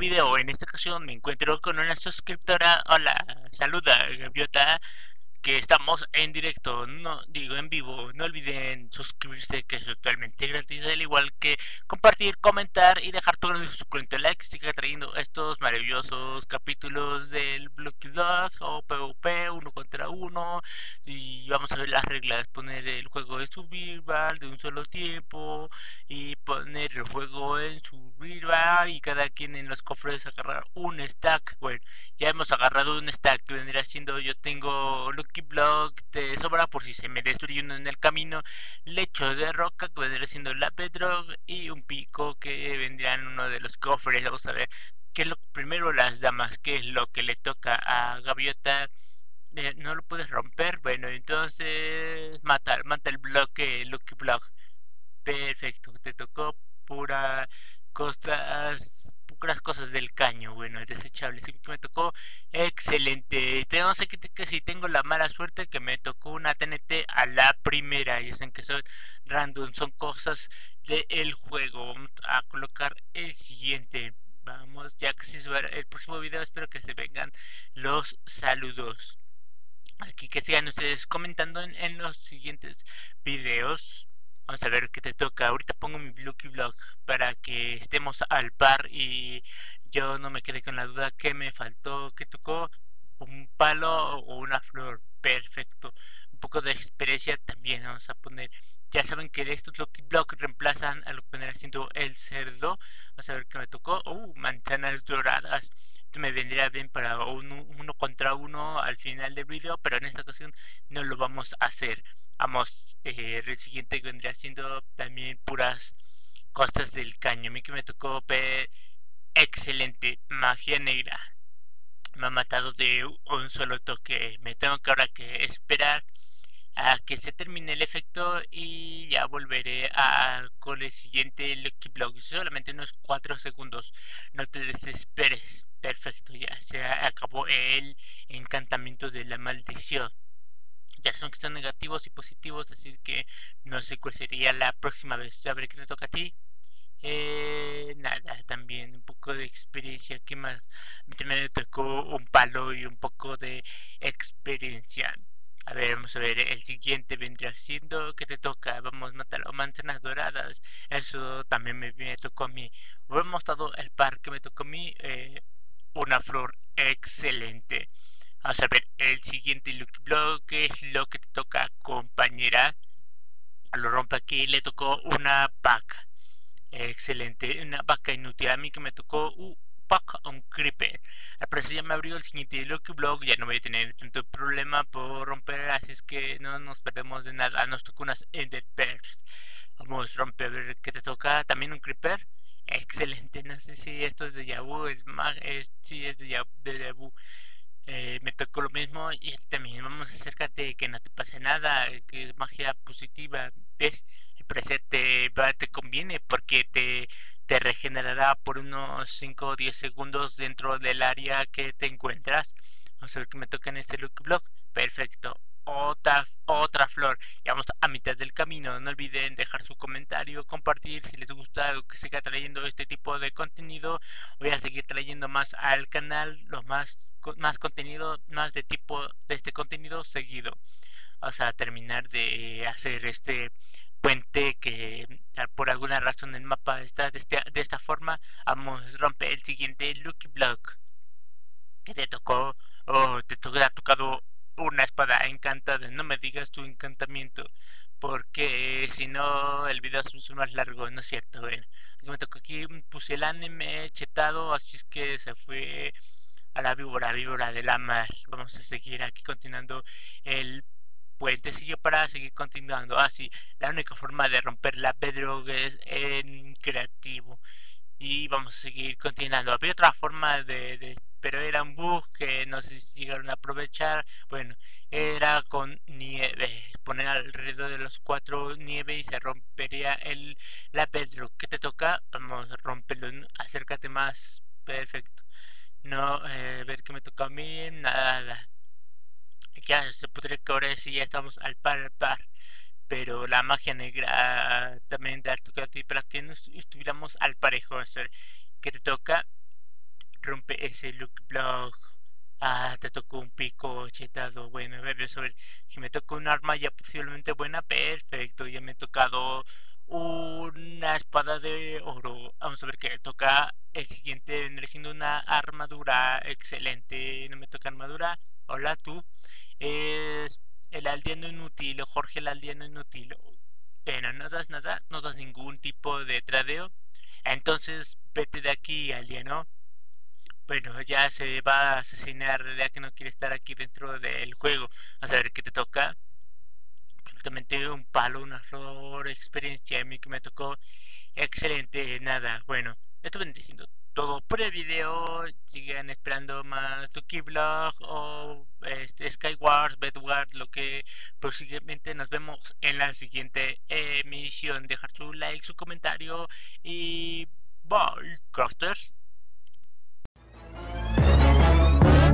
video. En esta ocasión me encuentro con una suscriptora. Hola, saluda, Gaviota, que estamos en directo, no digo en vivo. No olviden suscribirse, que es totalmente gratis, al igual que compartir, comentar y dejar tu grande suculento like. Sigue trayendo estos maravillosos capítulos del Blocky Dogs o PvP uno contra uno. Y vamos a ver las reglas: poner el juego de survival de un solo tiempo y poner el juego en survival y cada quien en los cofres agarrar un stack. Bueno, ya hemos agarrado un stack que vendría siendo: yo tengo Lucky Block de sobra por si se me destruye uno en el camino, lecho de roca que vendría siendo la bedrock y un pico que vendría en uno de los cofres. Vamos a ver qué es lo primero, las damas, qué es lo que le toca a Gaviota. No lo puedes romper. Bueno, entonces mata el bloque Lucky Block. Perfecto, te tocó pura puras cosas del caño. Bueno, es desechable, sí que me tocó. Excelente. No sé que si tengo la mala suerte que me tocó una TNT a la primera. Y dicen que son random, son cosas del juego. Vamos a colocar el siguiente. Vamos, ya casi se va el próximo video. Espero que se vengan los saludos. Aquí que sigan ustedes comentando en los siguientes videos. Vamos a ver qué te toca. Ahorita pongo mi Lucky Block para que estemos al par y yo no me quede con la duda que me faltó, que tocó un palo o una flor. Perfecto. Un poco de experiencia también vamos a poner. Ya saben que de estos Lucky Block reemplazan a lo que vendrá siendo el cerdo. Vamos a ver qué me tocó. Manzanas doradas. Esto me vendría bien para uno contra uno al final del video, pero en esta ocasión no lo vamos a hacer. Vamos, el siguiente vendría siendo también puras costas del caño. A mí que me tocó excelente, magia negra. Me ha matado de un solo toque. Me tengo que ahora que esperar a que se termine el efecto y ya volveré con el siguiente Lucky Block. Solamente unos 4 segundos. No te desesperes. Perfecto, ya se acabó el encantamiento de la maldición. Ya son que son negativos y positivos, así que no sé cuál sería la próxima vez. A ver qué te toca a ti. Nada, también un poco de experiencia. ¿Qué más? También me tocó un palo y un poco de experiencia. A ver, vamos a ver, el siguiente vendría siendo, ¿qué te toca? Vamos a matar manzanas doradas. Eso también me tocó a mí. Hemos dado el par que me tocó a mí. Una flor excelente. Vamos a ver el siguiente Lucky Block, que es lo que te toca, compañera. Lo rompe aquí, le tocó una vaca. Excelente, una vaca inútil. A mí que me tocó un creeper. Al parecer ya me abrió el siguiente Lucky Block. Ya no voy a tener tanto problema por romper, así es que no nos perdemos de nada. Nos tocó unas Ender Pearls. Vamos, rompe, a ver qué te toca. También un creeper. Excelente, no sé si esto es de Yabu, sí, es de Yabu. Me tocó lo mismo y también vamos, acércate, que no te pase nada, que es magia positiva. ¿Ves? El preset te conviene porque te regenerará por unos 5 o 10 segundos dentro del área que te encuentras. Vamos a ver que me toca en este Lucky Block. Perfecto. Otra flor. Ya vamos a mitad del camino. No olviden dejar su comentario, compartir si les gusta que siga trayendo este tipo de contenido. Voy a seguir trayendo más al canal, más contenido, más de tipo de este contenido seguido. Vamos a terminar de hacer este puente que por alguna razón el mapa está de esta forma. Vamos a romper el siguiente Lucky Block. ¿Qué te tocó? Te ha tocado una espada encantada. No me digas tu encantamiento, porque si no el video es más largo, ¿no es cierto? Bueno, me tocó aquí, puse el anime chetado, así es que se fue a la víbora de la mar. Vamos a seguir aquí continuando el puentecillo para seguir continuando. Así, la única forma de romper la bedrock es en creativo. Y vamos a seguir continuando. Había otra forma pero era un bug que no sé si llegaron a aprovechar. Bueno, era con nieve. Poner alrededor de los 4 nieve y se rompería la bedrock. ¿Qué te toca? Vamos a romperlo. Acércate más. Perfecto. No, ver qué me toca a mí. Nada. Ya se podría que ahora sí ya estamos al par. Pero la magia negra también te ha tocado a ti para que no estuviéramos al parejo. O sea, que te toca rompe ese Lucky Block. Ah, te tocó un pico chetado. Bueno, vamos a ver. Si me tocó un arma ya posiblemente buena, perfecto. Ya me he tocado una espada de oro. Vamos a ver qué toca. El siguiente vendré siendo una armadura. Excelente. No me toca armadura. Hola, tú. Es el aldeano inútil. O Jorge el aldeano inútil. Pero no das nada. No das ningún tipo de tradeo. Entonces, vete de aquí, aldeano. Bueno, ya se va a asesinar ya que no quiere estar aquí dentro del juego. A saber qué te toca. Absolutamente un palo, una flor, experiencia a mí que me tocó. Excelente, nada. Bueno, esto vendría siendo todo por el video. Sigan esperando más Lucky Vlog o Skywars, Bedwars, lo que próximamente nos vemos en la siguiente emisión. Dejar su like, su comentario y bye, crafters.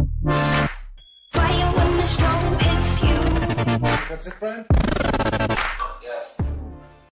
Fire when the storm hits you. That's it, Brian?